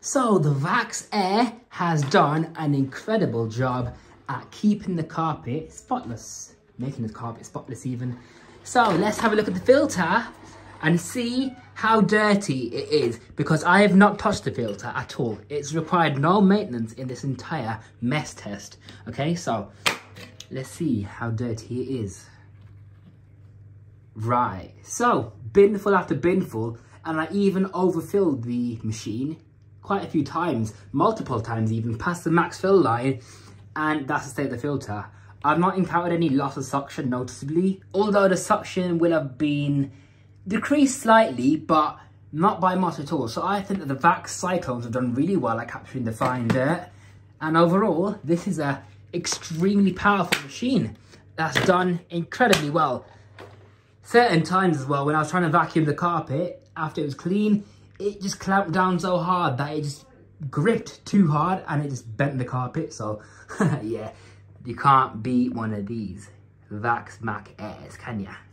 So the Vax Air has done an incredible job at keeping the carpet spotless, making the carpet spotless even. So let's have a look at the filter and see how dirty it is, because I have not touched the filter at all. It's required no maintenance in this entire mess test. Okay, so let's see how dirty it is. Right, so binful after binful, and I even overfilled the machine quite a few times, multiple times even, past the max fill line, and that's the state of the filter. I've not encountered any loss of suction noticeably, although the suction will have been decreased slightly, but not by much at all. So I think that the Vax cyclones have done really well at capturing the fine dirt, and overall this is a extremely powerful machine that's done incredibly well. Certain times as well, when I was trying to vacuum the carpet after it was clean, it just clamped down so hard that it just gripped too hard and it just bent the carpet. So yeah, you can't beat one of these Vax Mach Airs, can ya?